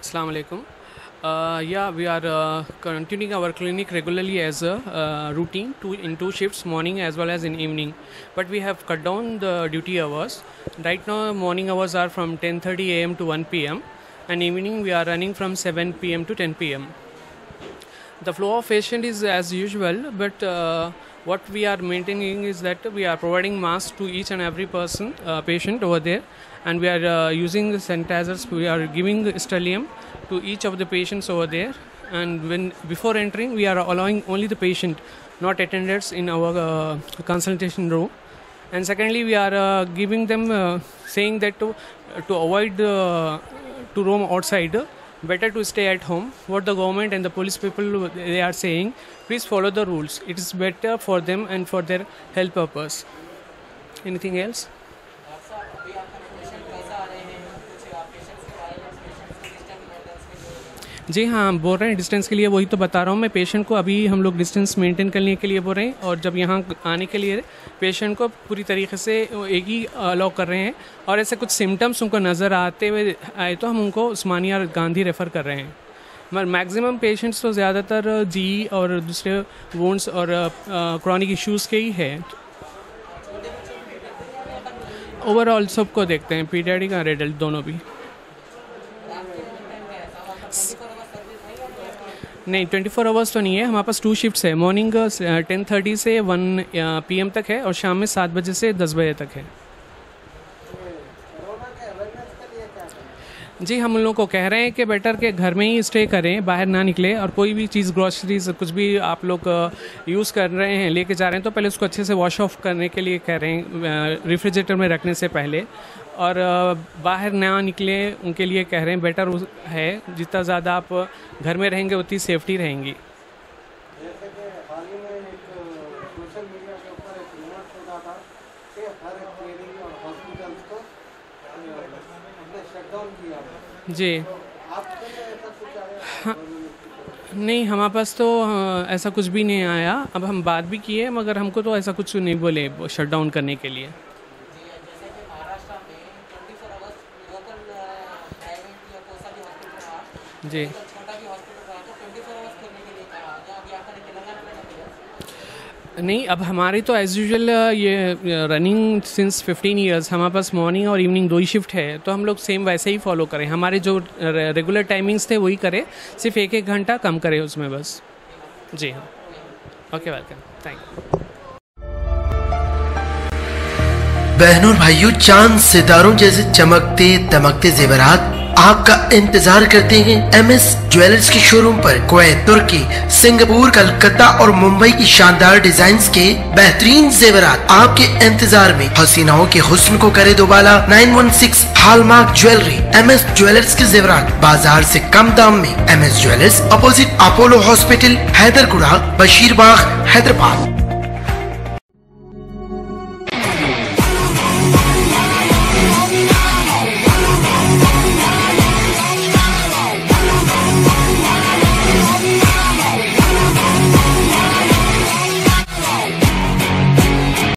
Assalamu alaikum. Yeah, we are continuing our clinic regularly as a routine in two shifts, morning as well as in evening. But we have cut down the duty hours. Right now, morning hours are from 10:30 a.m. to 1 p.m. and evening we are running from 7 p.m. to 10 p.m. The flow of patient is as usual, but what we are maintaining is that we are providing masks to each and every patient over there, and we are using the sanitizers. We are giving sterilium to each of the patients over there, and before entering we are allowing only the patient, not attendants, in our consultation room. And secondly, we are giving them saying that to avoid to roam outside, better to stay at home. What the government and the police people, they are saying, please follow the rules. It is better for them and for their health purpose. Anything else? जी हाँ, हम बोल रहे हैं distance के लिए, वही तो बता रहा हूँ मैं पेशेंट को। अभी हम लोग डिस्टेंस मेंटेन करने के लिए बोल रहे हैं, और जब यहाँ आने के लिए पेशेंट को पूरी तरीके से एक ही अलाउ कर रहे हैं, और ऐसे कुछ सिम्टम्स उनको नज़र आते हुए आए तो हम उनको उस्मानिया गांधी रेफ़र कर रहे हैं। मगर मैक्सिमम पेशेंट्स तो ज़्यादातर जी और दूसरे वोन्स और क्रॉनिक इश्यूज़ के ही है। ओवरऑल सबको देखते हैं, पीडियाट्रिक और एडल्ट दोनों भी। नहीं, 24 आवर्स तो नहीं है, हमारे पास 2 शिफ्ट्स है। मॉर्निंग 10:30 से 1 PM तक है, और शाम में 7 बजे से 10 बजे तक है। जी, हम उन लोगों को कह रहे हैं कि बेटर के घर में ही स्टे करें, बाहर ना निकले, और कोई भी चीज़ ग्रॉसरीज कुछ भी आप लोग यूज़ कर रहे हैं, लेके जा रहे हैं, तो पहले उसको अच्छे से वॉश ऑफ करने के लिए कह रहे हैं, रेफ्रिजरेटर में रखने से पहले। और बाहर ना निकले उनके लिए कह रहे हैं, बेटर है जितना ज़्यादा आप घर में रहेंगे उतनी सेफ्टी रहेंगी। जी हाँ, नहीं, हमारे पास तो ऐसा कुछ भी नहीं आया। अब हम बात भी किए, मगर हमको तो ऐसा कुछ नहीं बोले शट डाउन करने के लिए। जी नहीं, अब हमारी तो एज़ यूजुअल ये रनिंग सिंस 15 ईयर्स, हमारे पास मॉर्निंग और इवनिंग 2 ही शिफ्ट है, तो हम लोग सेम वैसे ही फॉलो करें। हमारे जो रेगुलर टाइमिंग्स थे वही करें, सिर्फ 1-1 घंटा कम करें उसमें बस। जी हाँ, ओके, वेलकम, थैंक यू। बहनों और भाइयों, चांद सितारों जैसे चमकते दमकते जेवरात आपका इंतजार करते हैं MS ज्वेलर्स के शोरूम पर। कुवैत, तुर्की, सिंगापुर, कलकत्ता और मुंबई की शानदार डिजाइन्स के बेहतरीन जेवरात आपके इंतजार में। हसीनाओं के हुस्न को करे दोबाला। 916 हॉलमार्क ज्वेलरी। MS ज्वेलर्स के जेवरात बाजार से कम दाम में। MS jewellers, opposite Apollo hospital, Hyderguda, Basheerbagh, Hyderabad.